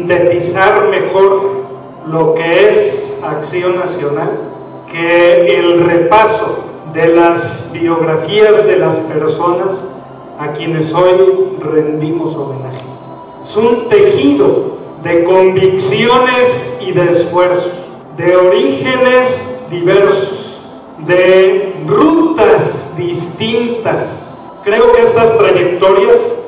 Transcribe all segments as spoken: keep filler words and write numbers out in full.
sintetizar mejor lo que es Acción Nacional que el repaso de las biografías de las personas a quienes hoy rendimos homenaje. Es un tejido de convicciones y de esfuerzos, de orígenes diversos, de rutas distintas. Creo que estas trayectorias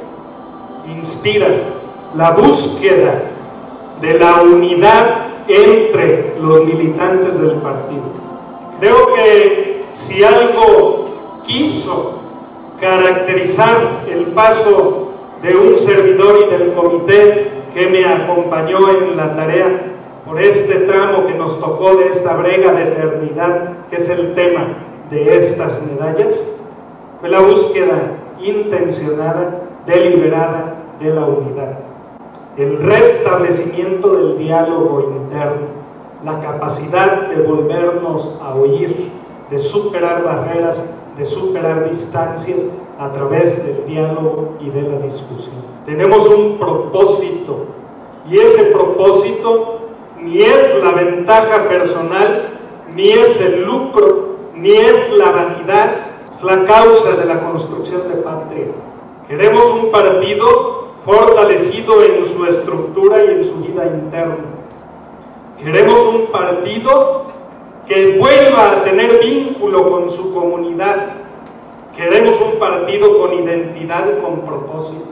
inspiran la búsqueda de la unidad entre los militantes del partido. Creo que si algo quiso caracterizar el paso de un servidor y del comité que me acompañó en la tarea por este tramo que nos tocó de esta brega de eternidad, que es el tema de estas medallas, fue la búsqueda intencionada, deliberada de la unidad, el restablecimiento del diálogo interno, la capacidad de volvernos a oír, de superar barreras, de superar distancias a través del diálogo y de la discusión. Tenemos un propósito, y ese propósito ni es la ventaja personal, ni es el lucro, ni es la vanidad, es la causa de la construcción de patria. Queremos un partido fortalecido en su estructura y en su vida interna. Queremos un partido que vuelva a tener vínculo con su comunidad. Queremos un partido con identidad y con propósito.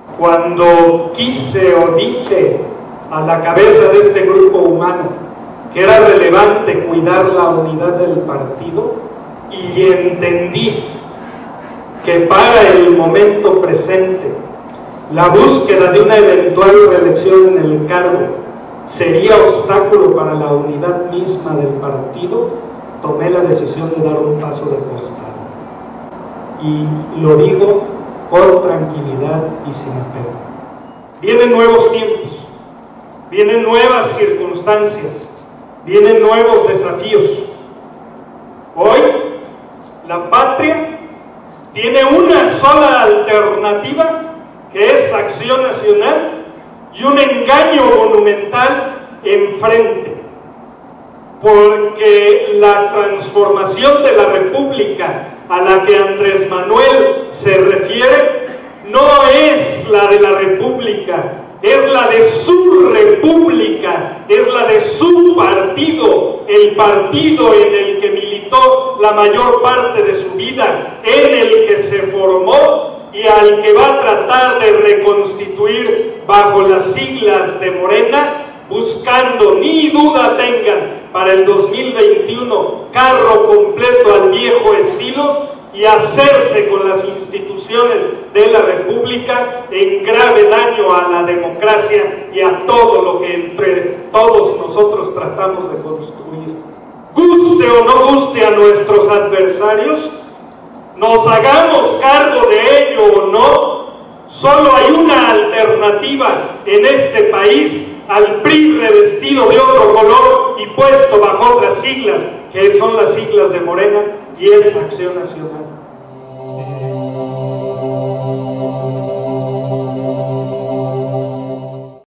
Cuando quise o dije a la cabeza de este grupo humano que era relevante cuidar la unidad del partido, y entendí que para el momento presente la búsqueda de una eventual reelección en el cargo sería obstáculo para la unidad misma del partido, tomé la decisión de dar un paso de costado. Y lo digo con tranquilidad y sin apego. Vienen nuevos tiempos, vienen nuevas circunstancias, vienen nuevos desafíos. Hoy, la patria tiene una sola alternativa, que es Acción Nacional, y un engaño monumental enfrente, porque la transformación de la República a la que Andrés Manuel se refiere no es la de la República, es la de su República, es la de su partido, el partido en el que militó la mayor parte de su vida, en el que se formó y al que va a tratar de reconstituir bajo las siglas de Morena, buscando, ni duda tengan, para el dos mil veintiuno, carro completo al viejo estilo y hacerse con las instituciones de la República en grave daño a la democracia y a todo lo que entre todos nosotros tratamos de construir. Guste o no guste a nuestros adversarios, nos hagamos cargo de ello o no, solo hay una alternativa en este país al P R I revestido de otro color y puesto bajo otras siglas, que son las siglas de Morena, y es Acción Nacional.